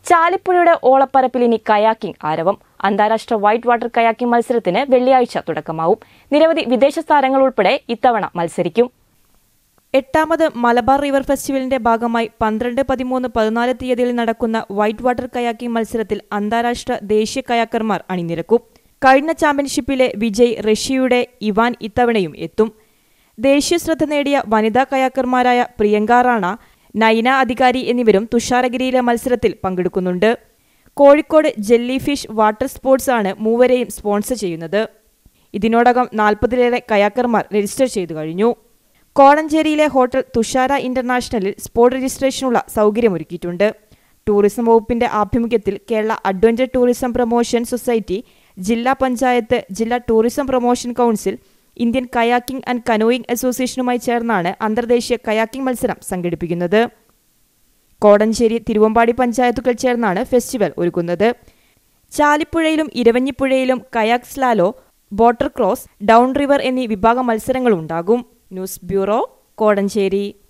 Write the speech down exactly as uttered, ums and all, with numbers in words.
ചാലിപ്പുഴയുടെ ഓളപ്പരപ്പിൽ ഇനി കയാക്കിംഗ് ആരവം. അന്താരാഷ്ട്ര വൈറ്റ് വാട്ടർ കയാക്കിംഗ് മത്സരത്തിന് വെള്ളിയാഴ്ച തുടക്കമാവും. നിരവധി വിദേശ താരങ്ങൾ ഉൾപ്പെടെ ഇത്തവണ മത്സരിക്കും. എട്ടാമത് മലബാർ റിവർ ഫെസ്റ്റിവലിന്റെ ഭാഗമായി പന്ത്രണ്ട് പതിമൂന്ന് പതിനാല് തീയതിയിൽ നടക്കുന്ന വൈറ്റ് വാട്ടർ കയാക്കിംഗ് മത്സരത്തിൽ അന്താരാഷ്ട്ര ദേശീയ കയാക്കർമാർ അണിനിരക്കും. കഴിഞ്ഞ ചാമ്പ്യൻഷിപ്പിലെ വിജയ് റഷ്യയുടെ ഇവാൻ ഇത്തവണയും എത്തും. ദേശീയ ശ്രദ്ധ നേടിയ വനിതാ കയാക്കർമാരായ പ്രിയങ്ക റാണ, നൈന അധികാരി എന്നിവരും തുഷാരഗിരിയിലെ മത്സരത്തിൽ പങ്കെടുക്കുന്നുണ്ട്. Kozhikode jelly fish water sports ആണ് മൂവരെയും സ്പോൺസർ ചെയ്യുന്നത്. ഇതിനോടകം നാൽപ്പതിലേറെ കയാക്കർമാർ രജിസ്റ്റർ ചെയ്തു കഴിഞ്ഞു. കോടഞ്ചേരിയിലെ ഹോട്ടൽ തുഷാര ഇന്റർനാഷണലിൽ സ്പോട്ട് രജിസ്ട്രേഷനുള്ള സൗകര്യമൊരുക്കിയിട്ടുണ്ട്. ടൂറിസം വകുപ്പിന്റെ ആഭിമുഖ്യത്തിൽ Kerala adventure tourism promotion society, ജില്ലാ പഞ്ചായത്ത്, ജില്ലാ tourism promotion council, Indian kayaking and canoeing അസോസിയേഷനുമായി ചേർന്നാണ് അന്തർദേശീയ കയാക്കിംഗ് മത്സരം സംഘടിപ്പിക്കുന്നത്. കോടഞ്ചേരി, തിരുവമ്പാടി പഞ്ചായത്തുകൾ ചേർന്നാണ് ഫെസ്റ്റിവൽ ഒരുക്കുന്നത്. ചാലിപ്പുഴയിലും ഇരവഞ്ഞിപ്പുഴയിലും kayak slalom, boater cross, down river എന്നീ വിഭാഗ മത്സരങ്ങളുണ്ടാകും. News bureau, Kodanchery.